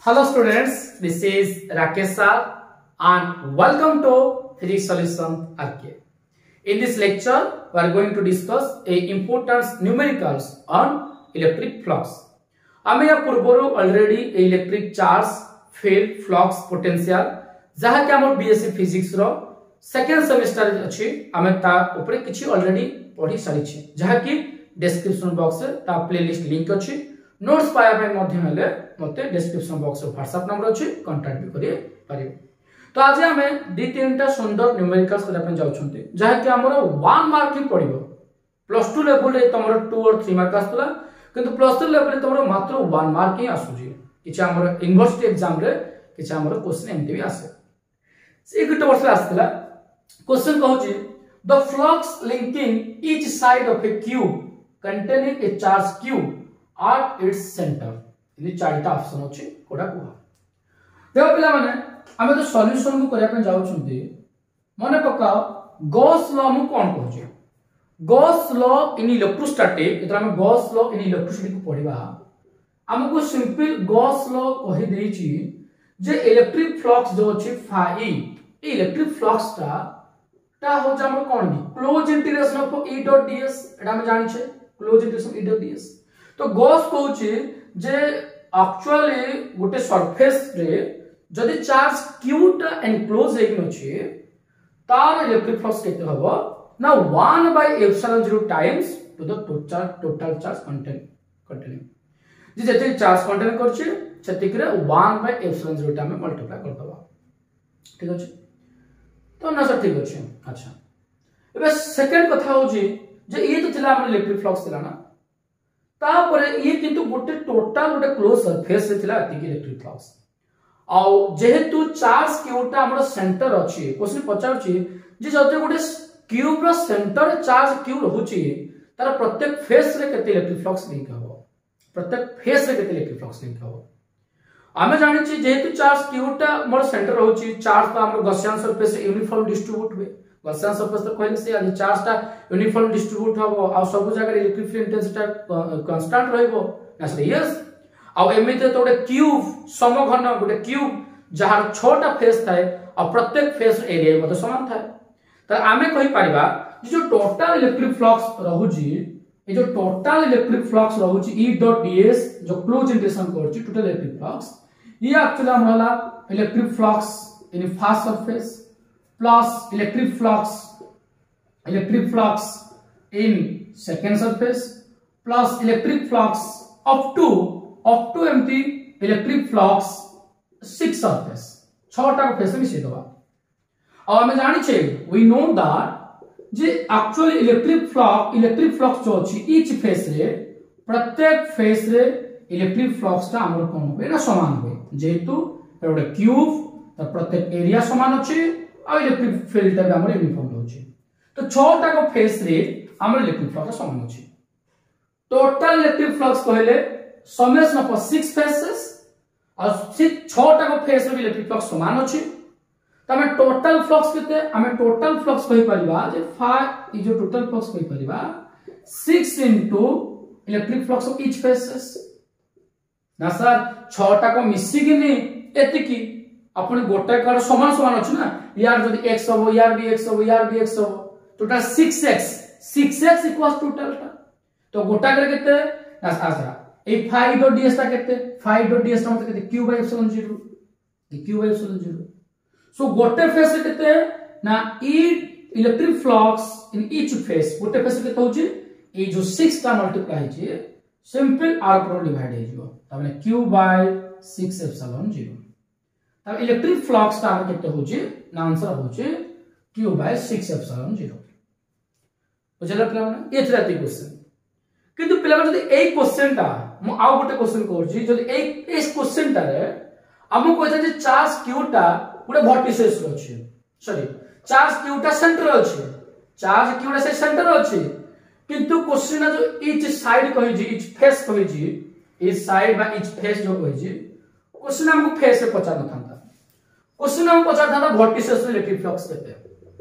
Hello students, this is Rakesh sir and welcome to Physics Solution RK. In this lecture, we are going to discuss a important numericals on electric flux. आमे या पूर्वरु already electric charge, field, flux, potential जहा कि हमर BSc physics रो second semester अछि आमे ता ऊपर किछि ऑलरेडी पढी सारी छी जहा कि डिस्क्रिप्शन बॉक्स रे ता प्लेलिस्ट लिंक अछि नोट्स पाया पे मध्य हेले मते डिस्क्रिप्शन बॉक्स रे व्हाट्सएप नंबर अछि कांटेक्ट भी करिए पारिबो। तो आज हमें दी तीनटा सुंदर न्यूमेरिकल्स करा पे जाउ छथि जहा कि हमर 1 मार्किंग पडिबो प्लस 2 लेवल रे तमरो 2 और 3 मार्क आस्तला किंतु प्लस 3 लेवल रे तमरो मात्र 1 मार्किंग आसुजी किछ हमर यूनिवर्सिटी एग्जाम रे किछ हमर क्वेश्चन एमटी भी आसे से गुटे वर्ष आस्तला क्वेश्चन कहूची the flux linking each side of a cube containing a charge q at its center ini चारटा ऑप्शन अछि कोडा कुहा देखो पिला माने हमें तो सॉल्यूशन को करिया पे जाउ छथि मने पकाओ गॉस लॉ मु कोन कहूची गॉस लॉ इन इलेक्ट्रोस्टैटिक एतरा हम गॉस लॉ इन इलेक्ट्रिसिटी को पढिबा हमको सिंपल गॉस लॉ कहि देई छी जे इलेक्ट्रिक फ्लक्स जो अछि फाई इलेक्ट्रिक फ्लक्स ता हो जा हमर कोन की close integration of E dot ds एटा हम जानि छै close integration E dot ds तो गॉस कहूची जे एक्चुअली गोटे सरफेस रे जदि चार्ज q टा एनक्लोज हेकिन अछि तार इलेक्ट्रिक फ्लक्स केते हबो ना 1 by epsilon 0 times to the total charge containing जे जते चार्ज कंटेन करछि सेतिक रे 1 by epsilon 0 टा में मल्टीप्लाई कर दबा ठीक अछि तो ना सर ठीक अछि अच्छा एबे सेकंड कथा हो जे ये तो थिला हमर इलेक्ट्रिक फ्लक्स थिला ना ता परे ये किंतु गोटे टोटल गोटे क्लोज सरफेस से थिला अति इलेक्ट्रिक फ्लक्स आ जेहेतु चार्ज क्यूटा हमर सेंटर अछि क्वेश्चन पचारछि जे जते गोटे क्यूब रो सेंटर चार्ज क्यू रहउछि तार प्रत्येक फेस रे केते इलेक्ट्रिक फ्लक्स लिंक हबो प्रत्येक फेस रे केते इलेक्ट्रिक फ्लक्स लिंक हबो आमे जानि छी जेहेतु चार्ज क्यूटा मोर सेंटर रहउछि चार्ज तो हमर गॉसियन सरफेस यूनिफॉर्म डिस्ट्रीब्यूट हुए गॉसियन सरफेस तो कहले से आज चार्ज ता यूनिफॉर्म डिस्ट्रीब्यूट हबो आ सब जगह इलेक्ट्रिक फील्ड इंटेंसिटी कांस्टेंट रहइबो ना सर यस आ एमिते तो गोटे क्यूब समघन गोटे क्यूब जहार छोटा फेस थाए आ प्रत्येक फेस एरिया मते समान थाए त आमे कहि परिबा जो टोटल इलेक्ट्रिक फ्लक्स रहउछि ए जो टोटल इलेक्ट्रिक फ्लक्स रहउछि E डॉट ds जो क्लोज इंटीग्रेशन करछि टोटल इलेक्ट्रिक फ्लक्स ये एक्चुअली हमरा electric flux in first surface plus electric flux in second surface plus electric flux up to empty electric flux 6 surface 6 टा face में से दबा और हमें जानि छै वी नो दैट जे एक्चुअली इलेक्ट्रिक फ्लक्स जो अछि ईच फेस रे प्रत्येक फेस रे इलेक्ट्रिक फ्लक्स ता हमर कोन होबे ना समान होबे जेहेतु एटा क्यूब त प्रत्येक एरिया समान अछि आ इलेक्ट्रिक फील्ड ता हमर यूनिफॉर्म अछि तो 6 टा को फेस रे हमर इलेक्ट्रिक फ्लक्स समान अछि टोटल इलेक्ट्रिक फ्लक्स कहले समेशन ऑफ 6 फेसेस और 6 टा को फेस रे इलेक्ट्रिक फ्लक्स समान अछि त हमें टोटल फ्लक्स केते हमें टोटल फ्लक्स कहि परिबा जे फाई ई जो टोटल फ्लक्स कहि परिबा 6 into electric flux of each faces ना सर 6 टा को मिसी किनी एतिकी अपन गोटे कार समान समान अछि ना यार जदी x हो यार भी x हो यार भी x हो टोटल 6x टोटल टा तो गोटा कर केते ना आसरा ए फाई डॉट ds ता केते फाई डॉट ds मतलब केते q by epsilon 0 e q by epsilon 0 सो गोटे फेस केते ना e electric flux in each face गोटे फेस केते होची ए जो 6 टा मल्टीप्लाई छै सिंपल r पर डिवाइड हे जिवो तबने q by 6 epsilon 0 तब इलेक्ट्रिक फ्लक्स ता केते होची ना आंसर होची q by 6 epsilon 0 बुझला पिला माने ए थराती क्वेश्चन किंतु पिला जदी ए क्वेश्चन ता मु आउ गोटे क्वेश्चन करछि जदी ए इस क्वेश्चन ता रे हमु कहता जे चार्ज q ता पुरे वर्टिसेस अछि सॉरी चार्ज q ता सेंटर अछि चार्ज q ता से सेंटर अछि किंतु क्वेश्चन जो ईच साइड कहि जी ईच फेस कहि जी इस साइड बा ईच फेस जो कहि जी क्वेश्चन हमको फेस से पचा न था क्वेश्चन हम पचा था वर्टिसेस रे इलेक्ट्रिक फ्लक्स केते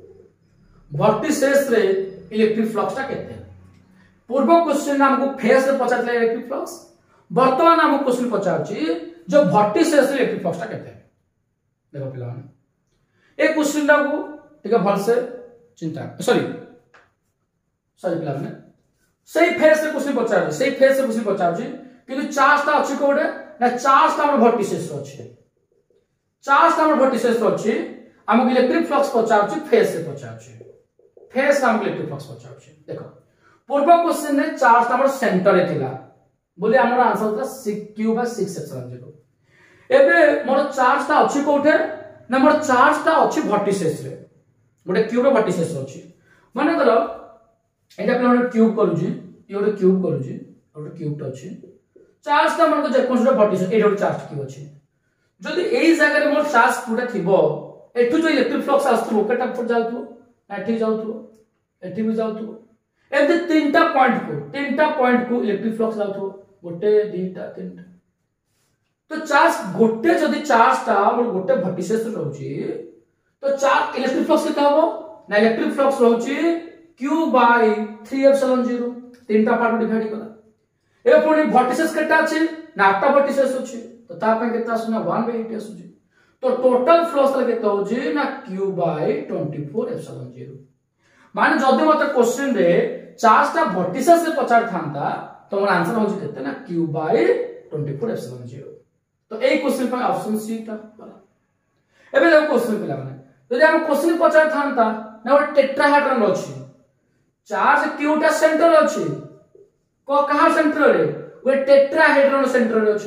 वर्टिसेस रे इलेक्ट्रिक फ्लक्स ता केते पूर्व क्वेश्चन हमको फेस से पचा था इलेक्ट्रिक फ्लक्स वर्तमान हम क्वेश्चन पचाउची जो वर्टिसेस इलेक्ट्रिक फ्लक्स टा केते देखो पिला माने ए क्वेश्चन टा को ठीक भल से चिंता सॉरी पिला माने सही फेज से क्वेश्चन पचाउची सही फेज से क्वेश्चन पचाउची किंतु चार्ज ता अछि कोडे ना चार्ज ता हमर वर्टिसेस अछि चार्ज ता हमर वर्टिसेस अछि हमको इलेक्ट्रिक फ्लक्स पचाउची फेज से पचाउची फेज से हमको इलेक्ट्रिक फ्लक्स पचाउची देखो पूर्व क्वेश्चन ने चार्ज ता हमर सेंटर रे थिला बोले हमर आंसर था q by 6 एप्सिलॉन 0 एबे मोर चार्ज ता अछि कोठे ना मोर चार्ज ता अछि वर्टिसेस रे गोटे क्यूब रे वर्टिसेस अछि माने करो एटा प्लान क्यूब करू जी ये गोटे क्यूब करू जी गोटे क्यूब त अछि चार्ज ता मन को जे कोन वर्टिसेस ए गोटे चार्ज क्यूब अछि जदि एई जगह रे मोर चार्ज पूरा थिबो एठु जो इलेक्ट्रिक फ्लक्स आस्तु केटा पर जाउथु एठी जाउथु एठी भी जाउथु एते तीनटा पॉइंट को इलेक्ट्रिक फ्लक्स जाउथु गोटे दीटा तीनटा तो चार्ज गोटे जदि चार्ज ता मोर गोटे वर्टिसेस रहउची तो चार्ज इलेक्ट्रिक फ्लक्स केता हो ना इलेक्ट्रिक फ्लक्स रहउची q by 3 एप्सिलॉन 0 तीनटा पार्ट डिवाइड कला ए पुनी वर्टिसेस केटा अछि ना आठटा वर्टिसेस अछि तो ता पे केता सुना 1 by 8 अछि तो टोटल फ्लक्स केता होजी ना q by 24 एप्सिलॉन 0 माने जदि मते क्वेश्चन रे चार्ज ता वर्टिसेस से पचार थांता तो मोर आंसर होजी केते ना q by 24 एप्सिलॉन 0 तो ए क्वेश्चन पर ऑप्शन सी ता वाला एबे देखो क्वेश्चन पिला माने जदि हम क्वेश्चन पचार थांता ना और टेट्राहेड्रन अछि चार्ज q टा सेंटर अछि को कहा सेंटर रे वे टेट्राहेड्रन सेंटर रे अछि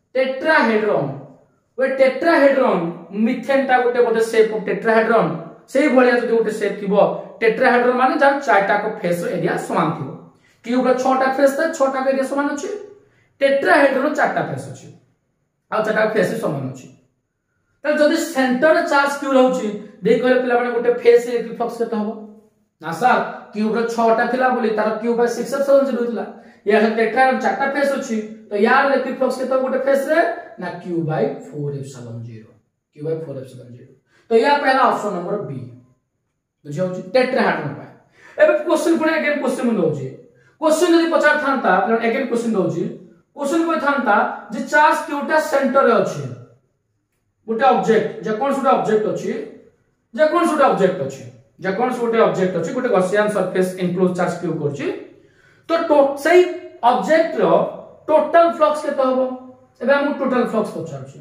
टेट्राहेड्रन मिथेन ता गोटे बोधे शेप ऑफ टेट्राहेड्रन सेही भलिया जदि गोटे शेप थिबो टेट्राहेड्रन माने जा चारटा को फेस एरिया समान थिबो क्यूब रे 6टा फेस था 6टा एरिया समान अछि टेट्राहेड्रन 4टा फेस अछि आ 4टा फेस समान अछि त जदि सेंटर चार्ज क्यू रहउची देख कहले पिला माने गोटे फेस इलेक्ट्रिक फ्लक्स केता होबो ना सर क्यूब रे 6टा थिला बोली तार क्यूब बाय 6 एप्सिलॉन 0 थिला या टेट्राहेड्रन 4टा फेस अछि तो यार इलेक्ट्रिक फ्लक्स केता गोटे फेस रे ना q by 4 epsilon 0 q by 4 epsilon 0 तो या पहला ऑप्शन नंबर बी बुझियो छी टेट्राहेड्रन पाए एबे क्वेश्चन पुणे अगेन क्वेश्चन में दोजी क्वेश्चन यदि पचार थांता अपन अगेन क्वेश्चन दोजी क्वेश्चन को थांता जे चार्ज q टा सेंटर रे अछि गोटे ऑब्जेक्ट जे कोन सुटा ऑब्जेक्ट अछि जे कोन सुटा ऑब्जेक्ट अछि जे कोन सुटे ऑब्जेक्ट अछि गोटे Gaussian surface enclose charge q करछि तो सही ऑब्जेक्ट रो टोटल फ्लक्स केते होबो एबे हम टोटल फ्लक्स पचारछि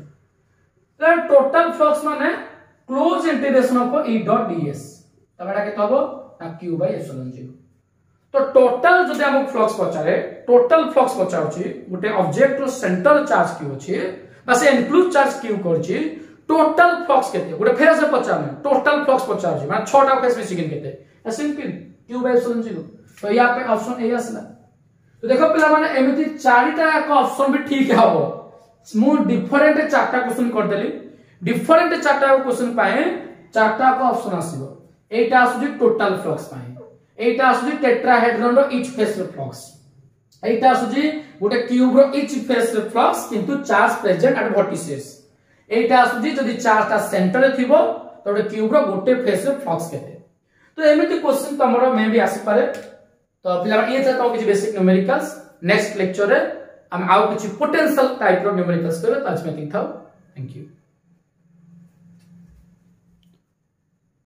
त टोटल फ्लक्स माने close integration of e dot ds तबेटा केते होबो ना q by एप्सिलॉन 0 तो टोटल जदि हम फ्लक्स पचारे टोटल फ्लक्स पचाउछि गोटे ऑब्जेक्ट रो सेंटर चार्ज q अछि बस इनक्लूड चार्ज q करछि टोटल फ्लक्स केते गोटे फेस से पचारने टोटल फ्लक्स पचारछि माने 6टा फेस में सिगन केते सिंपल q by एप्सिलॉन 0 तो या पे ऑप्शन ए आसला तो देखो पिला माने एमिति चारिटा का ऑप्शन भी ठीक हबो मु डिफरेंट चारटा क्वेश्चन कर देली डिफरेंट चारटा क्वेश्चन पाए चारटा का ऑप्शन आसीबो एटा आसुजी टोटल फ्लक्स पाए एटा आसुजी टेट्राहेड्रन रो ईच फेस रो फ्लक्स एटा आसुजी गोटे क्यूब रो ईच फेस रो फ्लक्स किंतु चार्ज प्रेजेंट एट वर्टिसेस एटा आसुजी जदी चार्ज ता सेंटर रे थिबो तो गोटे क्यूब रो गोटे फेस रो फ्लक्स केते तो एमिति क्वेश्चन तमरो मे भी आसी पारे तो पिला ये था तो किछ बेसिक न्यूमेरिकल्स नेक्स्ट लेक्चर रे हम आउ किछ पोटेंशियल टाइप रो न्यूमेरिकल्स करबे आज में ठीक था थैंक यू।